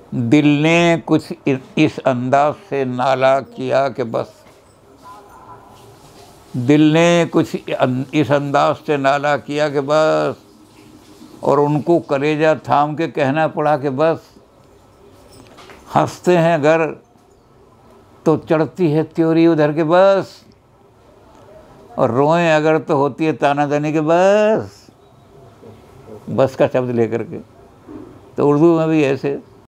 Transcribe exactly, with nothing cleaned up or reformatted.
दिल ने कुछ इस अंदाज से नाला किया कि बस, दिल ने कुछ इस अंदाज से नाला किया कि बस, और उनको कलेजा थाम के कहना पड़ा कि बस। हंसते हैं घर तो चढ़ती है त्योरी उधर के बस, और रोएं अगर तो होती है तानादानी के बस, बस का शब्द लेकर के। तो उर्दू में भी ऐसे